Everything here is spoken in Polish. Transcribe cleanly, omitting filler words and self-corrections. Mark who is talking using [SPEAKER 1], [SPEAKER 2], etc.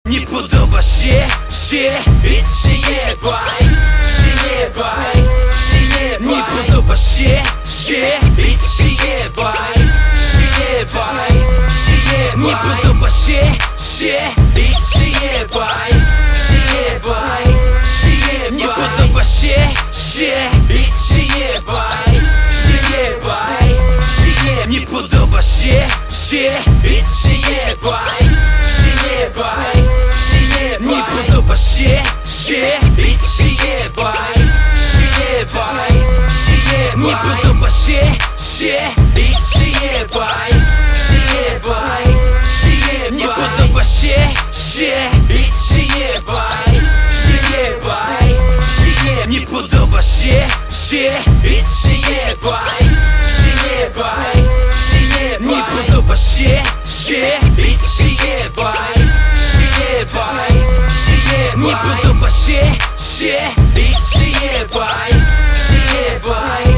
[SPEAKER 1] Nie podoba się, idź się jebaj, nie podoba się, idź się jebaj, nie podoba się, idź się jebaj, nie podoba się, idź się jebaj, nie podoba się, idź się jebaj, nie podoba się, idź się jebaj, nie podoba się, idź się jebaj, nie podoba się, idź się jebaj, nie podoba się, idź się jebaj, nie podoba się, idź się jebaj, nie podoba się, idź się jebaj,